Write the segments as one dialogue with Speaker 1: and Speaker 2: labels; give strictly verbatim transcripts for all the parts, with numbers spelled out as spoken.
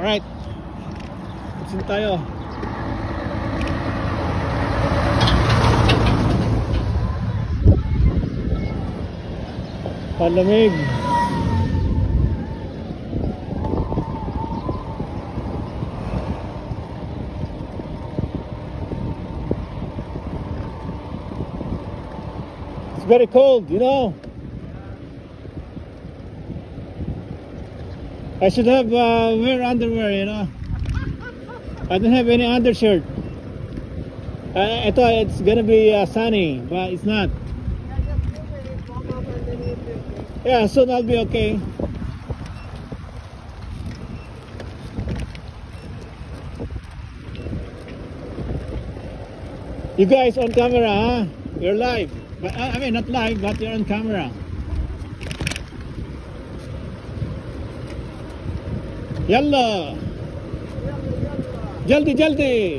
Speaker 1: Alright. Sino tayo? Palamig. It's very cold, you know. I should have uh, wear underwear, you know. I don't have any undershirt. I, I thought it's gonna be uh, sunny, but it's not. Yeah, soon I'll be okay. You guys on camera, huh? You're live. But I mean, not live, but you're on camera. Yalla. Jaldi, jaldi.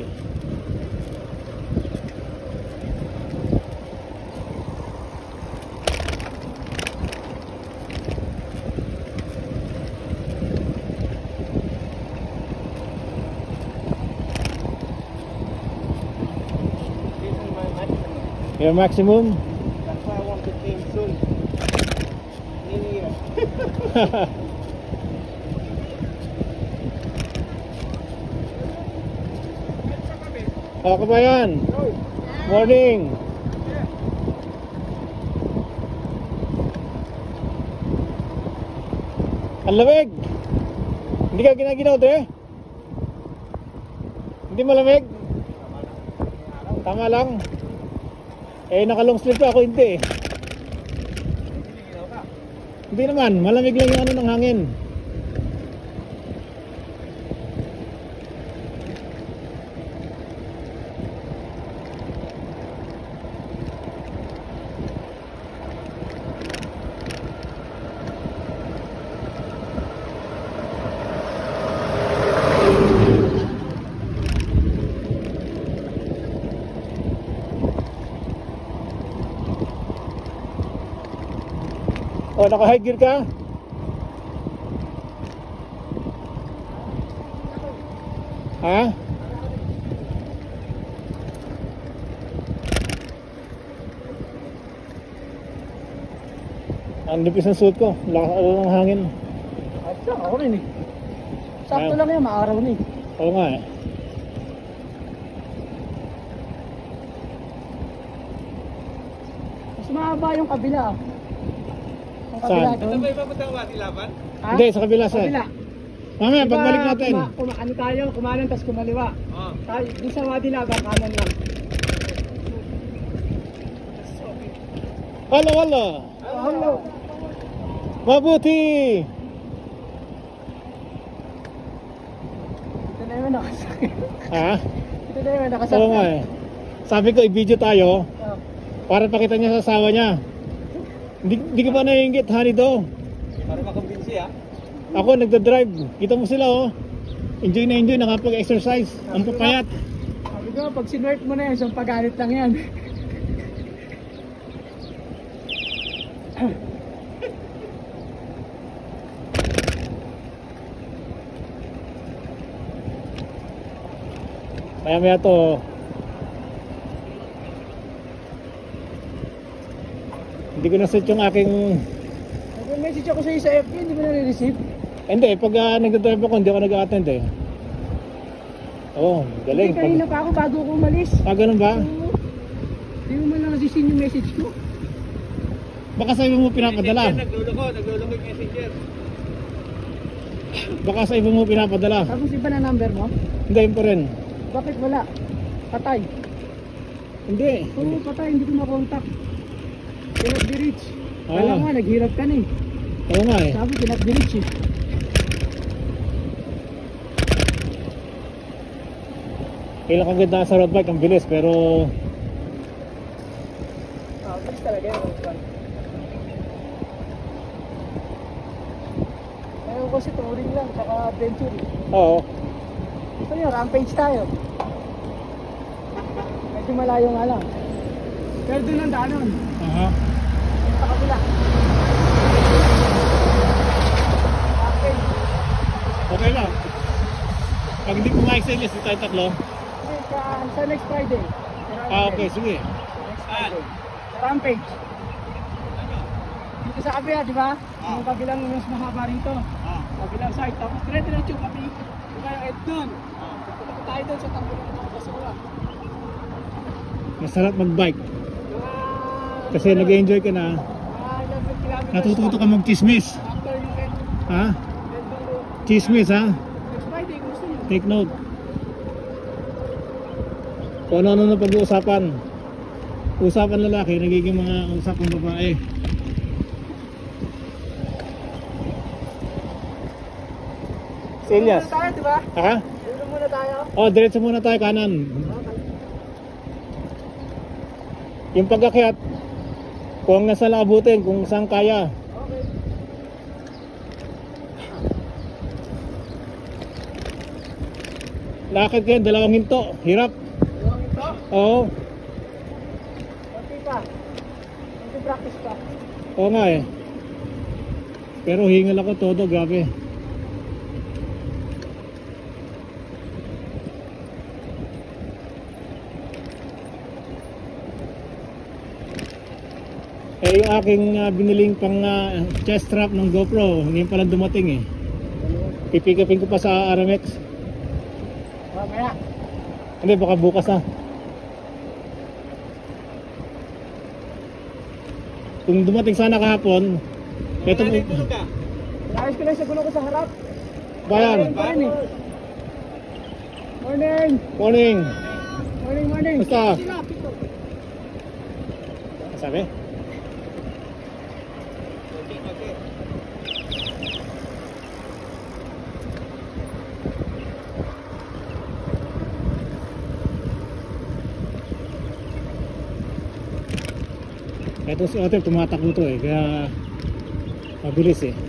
Speaker 1: Your maximum?
Speaker 2: That's why I want to change soon. In here.
Speaker 1: Oh, kabayan. Morning. Ang lamig. Hindi ka ginaginaw, eh? Hindi malamig? Tama lang. Eh, naka-long sleeve pa ako, hindi eh. Hindi naman, malamig lang yung ano ng hangin. Oh, naka-high gear ka? Ha? Ang lipis ng suit ko. Lakas ng hangin.
Speaker 2: At saka ako rin eh. Sakto
Speaker 1: Ayaw.
Speaker 2: lang yan, maaraw na eh.
Speaker 1: Oo nga eh.
Speaker 2: Mas mahaba yung kabila ah. Yung
Speaker 1: Saan?
Speaker 2: kabila doon.
Speaker 3: Ito ba ipapunta ko ba Tilaban?
Speaker 2: Ha?
Speaker 1: Hindi, sa kabila sa.
Speaker 2: Kabila.
Speaker 1: Mamaya,
Speaker 2: Diba,
Speaker 1: pagbalik natin.
Speaker 2: Kuma, kuma, ano tayo, kumanan tas kumaliwa.
Speaker 3: Oo.
Speaker 2: Tayo, di sa Wadilaban, kanan lang.
Speaker 1: Wala, wala.
Speaker 2: Oh, hello.
Speaker 1: Mabuti.
Speaker 2: Ito na yung nakasakit.
Speaker 1: Ha?
Speaker 2: Ito na yung nakasakit.
Speaker 1: Oo nga eh. Sabi ko, i-video tayo
Speaker 2: Oh.
Speaker 1: para pakita niya sa asawa niya. Hindi, hindi ka ba naiingit, honey daw?
Speaker 3: Para makumbinsi ah.
Speaker 1: Ako nagda-drive. Kita mo sila oh. Enjoy na enjoy, nakapag-exercise. Ang papayat.
Speaker 2: Sabi ko, pag sinwert mo na yan, isang pagalit lang yan.
Speaker 1: Maya maya to. Hindi ko na-set yung aking...
Speaker 2: Nag-message ako sa iyo sa F B, hindi mo na-receive.
Speaker 1: Hindi, pag uh, nagda-drive ako, hindi ako nag-attend eh. Oo, oh, galing.
Speaker 2: Hindi, kanina pa ako bago ako umalis.
Speaker 1: Ah, ganun ba?
Speaker 2: Oo. Hindi mo man lang nasisin yung message ko.
Speaker 1: Baka sa iba mo pinapadala.
Speaker 3: Naglolo ko, naglolo ko yung messenger.
Speaker 1: Baka sa iba mo pinapadala.
Speaker 2: Tapos iba na number mo?
Speaker 1: Hindi, yun pa rin.
Speaker 2: Bakit wala? Patay.
Speaker 1: Hindi.
Speaker 2: Oo, patay, hindi ko makontak. Cannot be reach.
Speaker 1: Ah.
Speaker 2: Kala nga, naghirap ka na eh.
Speaker 1: Oo nga eh.
Speaker 2: Sabi, cannot be reach eh.
Speaker 1: Kailan kang ganda sa road bike, ang bilis, pero...
Speaker 2: Ah, bilis talaga yun. Ngayon kasi touring lang, saka adventure eh.
Speaker 1: Oo.
Speaker 2: Gusto nyo, rampage tayo. Medyo malayo nga lang. Pero doon ang daanon.
Speaker 1: Aha.
Speaker 2: Sa kabila. Rampage.
Speaker 1: Okay lang. Pag hindi pumayag sa Elias, di tayo tatlo.
Speaker 2: Kasi sa, sa next Friday.
Speaker 1: Ah, okay, sige.
Speaker 2: Next Friday. Sa Rampage. Dito sa Abia, di ba? Yung kabilang mas mahaba rito.
Speaker 3: Ah.
Speaker 2: Kabilang side. Tapos dire-diretso pati. Di ba yung Ed doon? Pupunta tayo doon sa tambo ng mga basura.
Speaker 1: Masarap mag-bike.
Speaker 2: Mga...
Speaker 1: Kasi nag-enjoy ka na.
Speaker 2: Mga eleven kilometers.
Speaker 1: Natututo ka mag-chismis.
Speaker 2: After yung Ed,
Speaker 1: Ha?
Speaker 2: Ed doon.
Speaker 1: Chismis, ha?
Speaker 2: Next Friday, kung gusto nyo.
Speaker 1: Take note. Kung ano-ano na pag-uusapan. Usapan lalaki, nagiging mga usapan babae. Si Elias.
Speaker 2: Dito muna tayo, di ba?
Speaker 1: Ha?
Speaker 2: Dito muna tayo.
Speaker 1: Oh, diretso muna tayo kanan.
Speaker 2: Okay.
Speaker 1: Yung pag-akyat, kung nasa laabutin, kung saan kaya.
Speaker 2: Okay.
Speaker 1: Lakad kayo, dalawang hinto. Hirap.
Speaker 2: Yung ito.
Speaker 1: Oo.
Speaker 2: Konti pa. Konti practice pa.
Speaker 1: Oo nga eh. Pero hingal ako todo, grabe. Eh yung aking uh, biniling pang uh, chest strap ng GoPro, ngayon pa lang dumating eh. Pipikapin ko pa sa Aramex.
Speaker 2: Mamaya.
Speaker 1: Hindi, baka bukas na. Kung dumating sana kahapon, ito
Speaker 3: Wala na yung tulog ka.
Speaker 2: Ayos ko lang sa gulo ko sa harap.
Speaker 1: bayan.
Speaker 2: Ayun pa rin eh. Morning!
Speaker 1: Morning.
Speaker 2: Morning, morning!
Speaker 1: Basta.
Speaker 2: Sila, pito.
Speaker 1: Sabi?
Speaker 3: Okay, okay.
Speaker 1: Ito si Otter, tumatakbo to eh, kaya mabilis eh.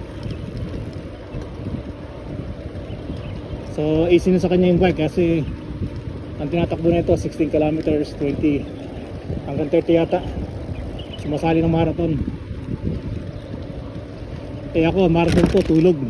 Speaker 1: So easy na sa kanya yung bike kasi ang tinatakbo na ito sixteen kilometers, twenty hanggang thirty yata. Sumasali ng marathon. Eh ako, marathon to, tulog.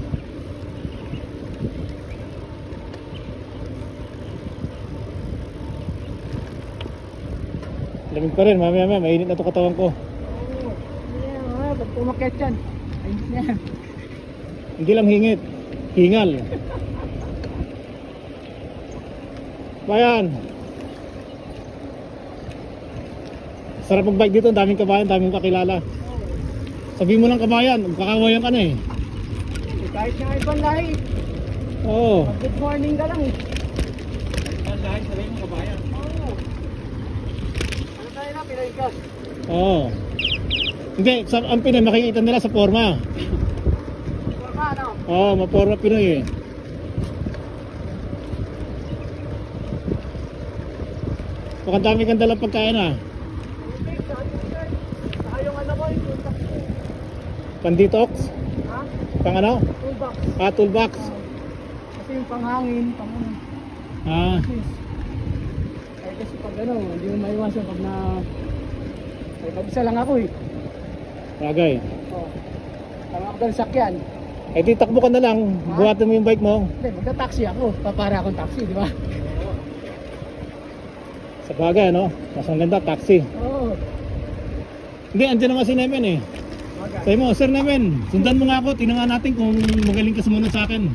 Speaker 1: Lamig pa rin, mamaya mamaya, mainit na to katawan ko.
Speaker 2: Oo. Yan, ah, pag pumakit yan. Ayun na yan.
Speaker 1: Hindi lang hingit, hingal. Bayan. Sarap mag-bike dito, ang daming kabayan, daming kakilala. Sabihin mo ng kabayan, kakawayan ka na eh.
Speaker 2: Eh, kahit nga ibang lahi.
Speaker 1: Oo.
Speaker 2: Pag good morning ka lang eh.
Speaker 3: Ang lahat sa rin yung kabayan.
Speaker 2: Oo. Ano tayo na, Pinoy Gas?
Speaker 1: Oo. Hindi, sa, ang Pinoy makikita nila sa forma.
Speaker 2: Forma, ano?
Speaker 1: Oo, maporma Pinoy eh. Mukhang dami kang dalang pagkain ah.
Speaker 2: Tubig, saka yogurt. Saka yung ano ko, yung toolbox ko.
Speaker 1: Panditox?
Speaker 2: Ha?
Speaker 1: Pang ano?
Speaker 2: Toolbox.
Speaker 1: Ah, toolbox.
Speaker 2: Ah, kasi yung panghangin, pang ano.
Speaker 1: Ah,
Speaker 2: Yes. Ay kasi pag ano, hindi mo maiwasan pag na... Ay, pag-isa lang ako eh.
Speaker 1: bagay.
Speaker 2: Oh. Tama ako doon sakyan.
Speaker 1: Eh di takbo ka na lang, buhatin mo yung bike mo.
Speaker 2: Hindi, magta-taxi ako. Papara akong taxi, di ba?
Speaker 1: Sa bagay, no? Mas ang ganda, taxi.
Speaker 2: Oo.
Speaker 1: Hindi, andyan naman si Nemen eh.
Speaker 2: Bagay.
Speaker 1: Sabi mo, Sir Nemen, sundan mo nga ako, tingnan nga natin kung magaling ka sumunod sa akin.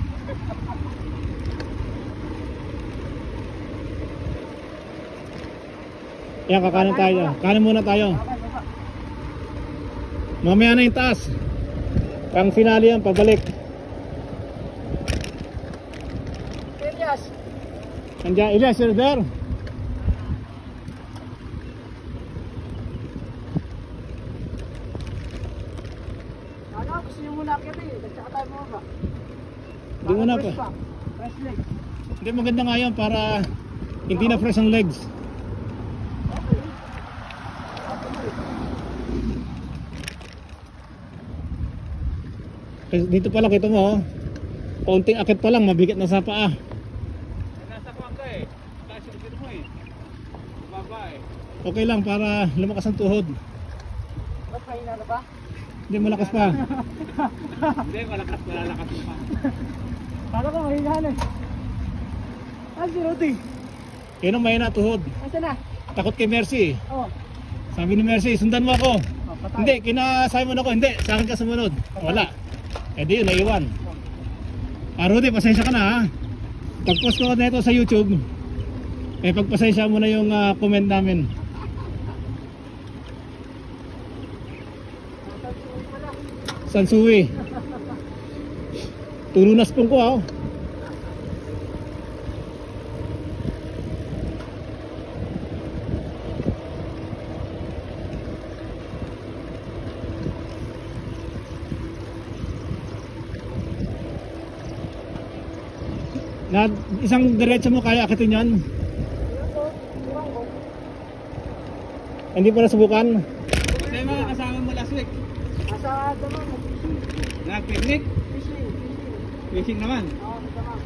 Speaker 1: Yan, kakanan tayo. Kanan muna tayo.
Speaker 2: Okay, baba.
Speaker 1: Mamaya na yung taas. Pang finale yan, pabalik.
Speaker 2: Elias.
Speaker 1: Andiyan, Elias, you're there?
Speaker 2: Ano, gusto niyo muna akit eh. Tsaka tayo bumaba.
Speaker 1: Hindi muna pa.
Speaker 2: Fresh pa. Fresh leg.
Speaker 1: Hindi, maganda nga yun para hindi na fresh ang legs.
Speaker 2: Okay.
Speaker 1: Kasi dito pa lang, kita mo, oh. Kaunting akit pa lang, mabigat na sa paa.
Speaker 3: Nasa kuwan ka eh. Taas yung tiro mo eh. Baba eh.
Speaker 1: Okay lang para lumakas ang tuhod.
Speaker 2: Ba't mahina na ba?
Speaker 1: Hindi, malakas pa.
Speaker 3: Hindi, malakas, malalakas mo pa.
Speaker 2: Kala ko mahina na eh. Ah, si Rudy.
Speaker 1: Yun ang may natuhod.
Speaker 2: Asa na?
Speaker 1: Takot kay Mercy.
Speaker 2: Oh.
Speaker 1: Sabi ni Mercy, sundan mo ako.
Speaker 2: Oh, patay.
Speaker 1: Hindi, kina Simon ako. Hindi, sa akin ka sumunod. Wala. Eh di yun, naiwan. Ah, Rudy, pasensya ka na ha. Pag-post ko na ito sa YouTube, eh pagpasensya mo na yung uh, comment namin. Sansui. Tulunas pong ko ah. Na isang diretso mo kaya akitin yan? Hindi pa nasubukan?
Speaker 3: Kasi mga kasama mo last week.
Speaker 2: Asa naman, fishing.
Speaker 3: Nag-picnic.
Speaker 2: Fishing.
Speaker 3: Fishing naman.
Speaker 2: Oo, tama.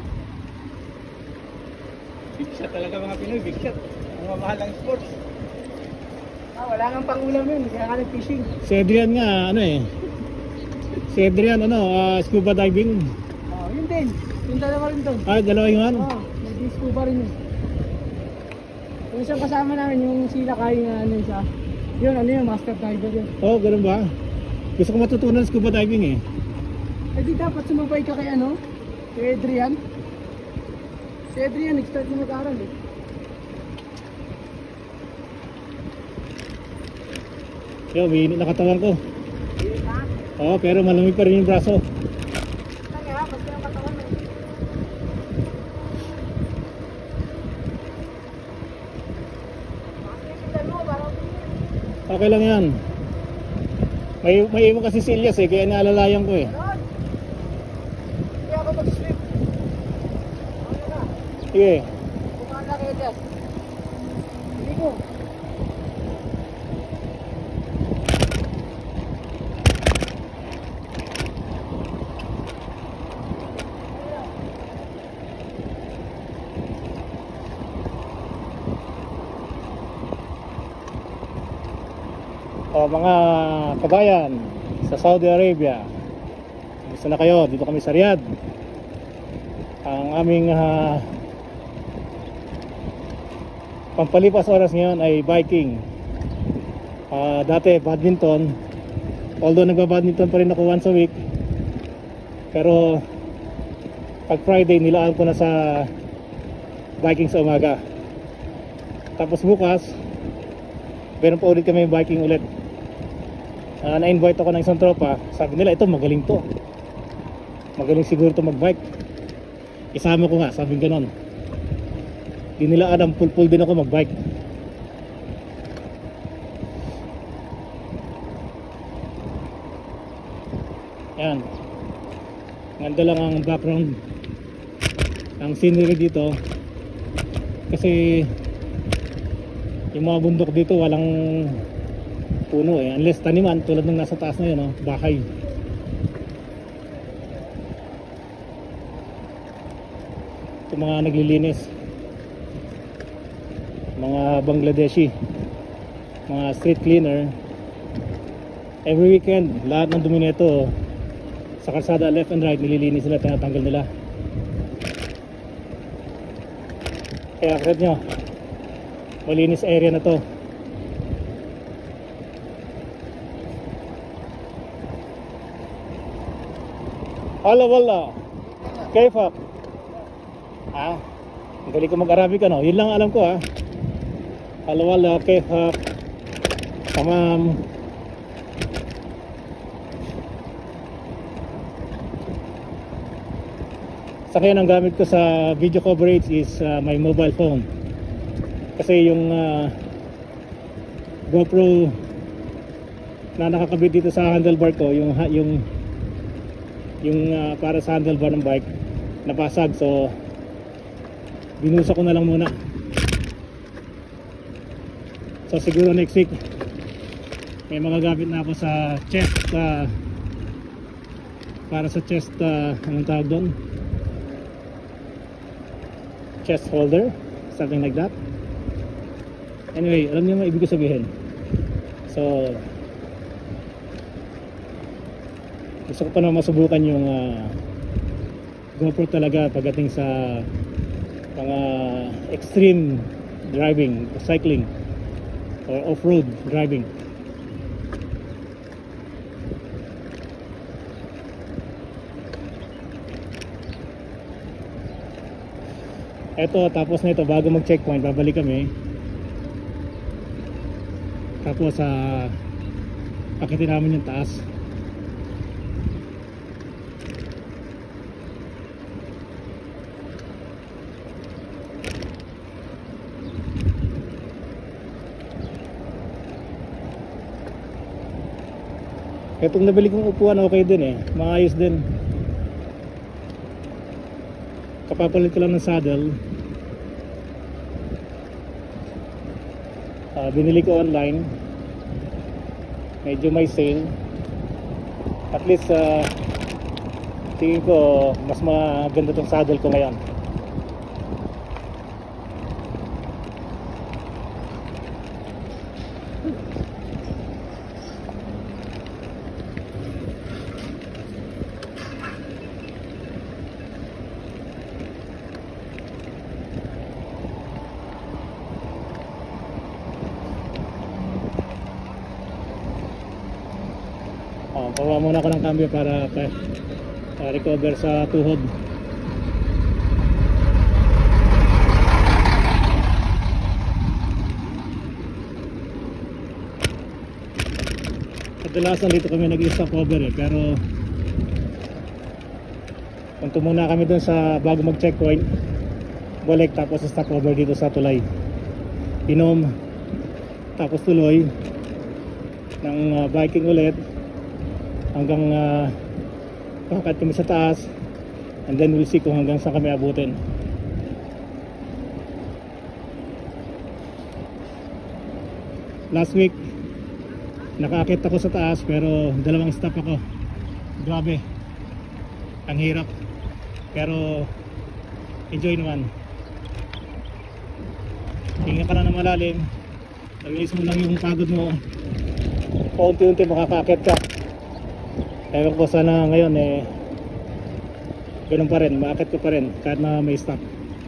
Speaker 3: Big shot talaga mga Pinoy. Big shot. Ang mamahal ng sports.
Speaker 2: Ah, wala nang pangulam yun, kaya nga nag-fishing.
Speaker 1: Si Adrian nga ano eh. Si Adrian ano, uh, scuba diving.
Speaker 2: Oh, yun din. Yung dalawa rin doon.
Speaker 1: Ah, dalawa yung ano.
Speaker 2: Oo, nag-scuba rin yun. Yung isang kasama namin, yung sila kayo nga ano siya. Yun, ano yun, master diver yun.
Speaker 1: Oh, ganun ba? Gusto ko matutunan scuba diving eh.
Speaker 2: Eh di dapat sumabay ka kay ano? Kay Adrian. Si Adrian, nag-start na mag-aaral eh.
Speaker 1: Yo, may init na katawan ko.
Speaker 2: Ha?
Speaker 1: Oo, pero malamig pa rin yung braso.
Speaker 2: Kaya ha, basta yung katawan eh.
Speaker 1: Okay lang yan. May, may imo kasi si Elias eh, kaya naalalayan ko eh.
Speaker 2: Kaya ako mag-sleep. Ano na?
Speaker 1: Sige.
Speaker 2: Kumanda kay Elias. Hindi ko.
Speaker 1: O mga kabayan sa Saudi Arabia, gusto na kayo, dito kami sa Riyadh. Ang aming uh, pampalipas oras ngayon ay biking. uh, Dati badminton, although nagba-badminton pa rin ako once a week, pero pag Friday nilaan ko na sa biking sa umaga. Tapos bukas meron pa ulit kami biking ulit. Uh, na-invite ako ng isang tropa. Sabi nila, ito magaling to, magaling siguro to magbike. Isama ko nga, sabi ganon. Di nila alam, pulpul din ako magbike. Yan, ganda lang ang background, ang scenery dito. Kasi yung mga bundok dito walang puno eh, unless taniman tulad ng nasa taas na yun, oh, bahay. Ito mga naglilinis, mga Bangladeshi, mga street cleaner. Every weekend lahat ng dumi nito sa kalsada left and right nililinis nila, tinatanggal nila. Kaya akit nyo, malinis area na to. Hala wala, kayfa? Ah, ang galing ko mag-Arabic ano, yun lang alam ko ah. Hala wala, kayfa? Tamam. Sa ngayon ang gamit ko sa video coverage is uh, my mobile phone. Kasi yung uh, GoPro na nakakabit dito sa handlebar ko, yung yung yung uh, para sa handlebar ng bike napasag, so binusa ko na lang muna. So siguro next week may mga gamit na ako sa chest, uh, para sa chest, uh, anong tawag doon, chest holder, something like that. Anyway, alam niyo mo ibig ko sabihin. So gusto ko pa na masubukan yung uh, GoPro talaga pagdating sa mga extreme driving, cycling or off-road driving. Eto, tapos na ito, bago mag checkpoint babalik kami. Tapos sa uh, akitin namin yung taas. Itong nabili kong upuan okay din eh, maayos din. Kapapalit ko lang ng saddle. Uh, binili ko online. Medyo may sale. At least uh, tingin ko mas maganda tong saddle ko ngayon. Oh, pawa muna ako ng cambio para pa, pa recover sa tuhod. Kadalasan dito kami nag-stop over eh, pero punto muna kami dun sa bago mag checkpoint, balik tapos stop over dito sa tulay, inom, tapos tuloy ng uh, biking ulit hanggang uh, kakad kami sa taas, and then we'll see kung hanggang saan kami abutin. Last week nakaakit ako sa taas pero dalawang stop ako. Grabe, ang hirap, pero enjoy naman. Hinga ka lang na malalim, nag-iis mo lang yung pagod mo, paunti-unti makakaakit ka. Ewan ko sana ngayon eh ganun pa rin, maakit ko pa rin kahit na may stop.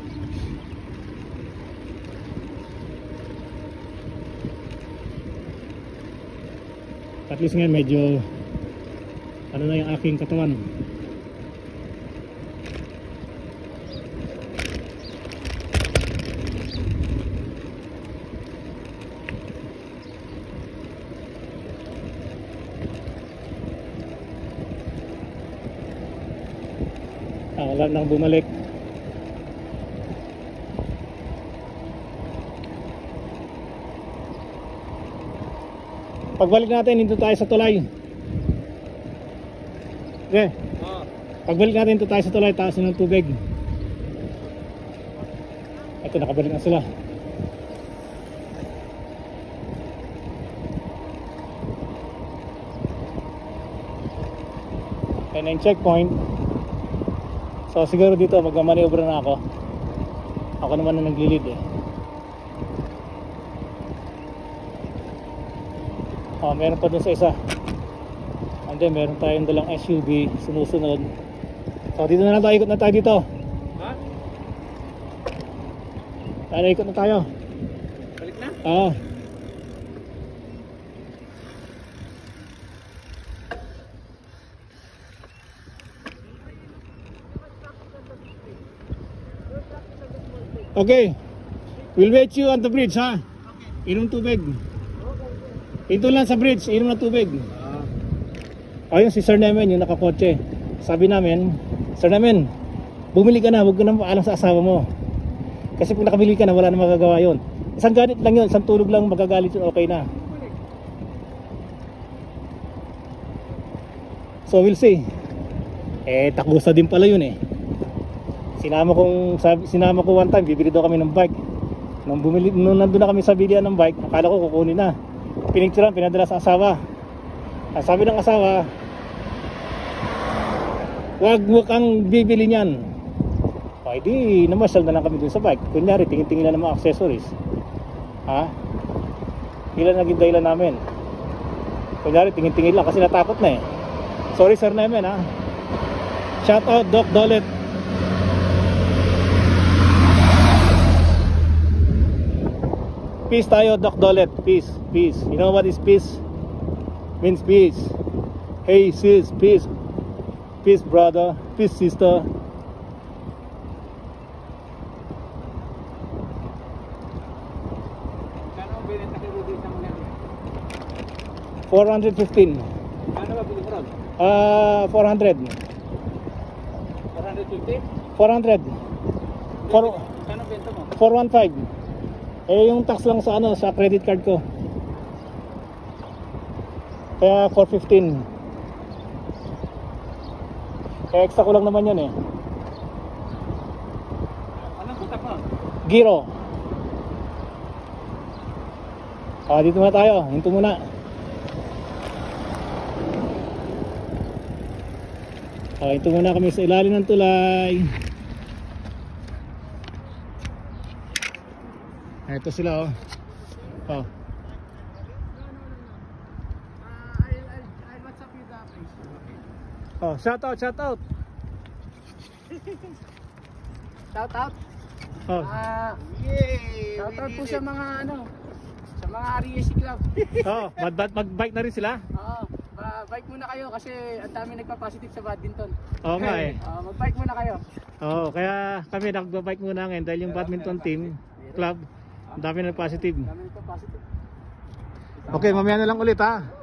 Speaker 1: At least ngayon medyo ano na yung aking katawan. Ah, wala nang bumalik. Pagbalik natin dito tayo sa tulay. Okay.
Speaker 3: Oh.
Speaker 1: Pagbalik natin dito tayo sa tulay, taas ng tubig. Ito, nakabalik na sila. Ayan na yung checkpoint. So siguro dito magmamaniobra na ako. Ako naman na naglilid eh. Oh, meron pa dun sa isa. And then meron tayong dalang S U V sumusunod. So dito na lang tayo, ikot na tayo dito.
Speaker 3: Ha?
Speaker 1: Tayo, ikot na tayo.
Speaker 3: Balik na?
Speaker 1: Oo. Okay, we'll wait you on the bridge ha. Inom tubig. Ito lang sa bridge, inom ng tubig. Ayun si Sir Nemen, yung nakakotse. Sabi namin, Sir Nemen, bumili ka na, huwag ka na paalam sa asawa mo. Kasi kung nakabili ka na, wala na magagawa yun. Isang ganit lang yun, isang tulog lang magagalit yun, okay na. So we'll see. Eh, takusa din pala yun eh. Sinama kong sabi, sinama ko one time, bibili daw kami ng bike. Nung bumili, nung nandun na kami sa bilihan ng bike, akala ko kukunin na. Pinicturean, pinadala sa asawa. Ang sabi ng asawa, wag mo kang bibili niyan. O di, namasyal na lang kami dun sa bike. Kunyari, tingin-tingin na ng mga accessories. Ha? Ilan naging dahilan namin? Kunyari, tingin-tingin lang kasi natakot na eh. Sorry Sir Nemen ha. Shout out Doc Dolet. Peace tayo, Doc Dolet. Peace, peace. You know what is peace? Means peace. Hey sis, peace. Peace brother, peace sister.
Speaker 3: Kano ang binenta kay Rudy sa mga yan?
Speaker 1: four fifteen.
Speaker 3: Kano ba bili mo ron?
Speaker 1: Ah, four hundred.
Speaker 3: four fifty?
Speaker 1: four hundred. Four-
Speaker 3: Kano benta mo?
Speaker 1: four fifteen. Eh yung tax lang sa ano, sa credit card ko. Kaya four fifteen. Kaya extra ko lang naman yan eh.
Speaker 3: Anong kutak mo?
Speaker 1: Giro. Ah, dito muna tayo. Hinto muna. Ah, hinto muna kami sa ilalim ng tulay. Ah, ito sila oh. Oh.
Speaker 2: Uh, I'll, I'll, I'll WhatsApp you the place.
Speaker 1: Oh, shout out, shout out.
Speaker 2: Shout out.
Speaker 1: Oh.
Speaker 2: Ah,
Speaker 3: Yay!
Speaker 2: shout out po sa mga ano, sa mga R E S C Club.
Speaker 1: Oh, mag mag-bike na rin sila.
Speaker 2: Oo, ba- bike muna kayo kasi ang dami nagpa-positive sa badminton.
Speaker 1: Oo nga eh.
Speaker 2: Ah, mag-bike muna kayo.
Speaker 1: Oo, kaya kami nagbabike muna ngayon dahil yung badminton team club, ang dami na positive.
Speaker 2: Ang dami nagpa-positive.
Speaker 1: Okay, mamaya na lang ulit ha.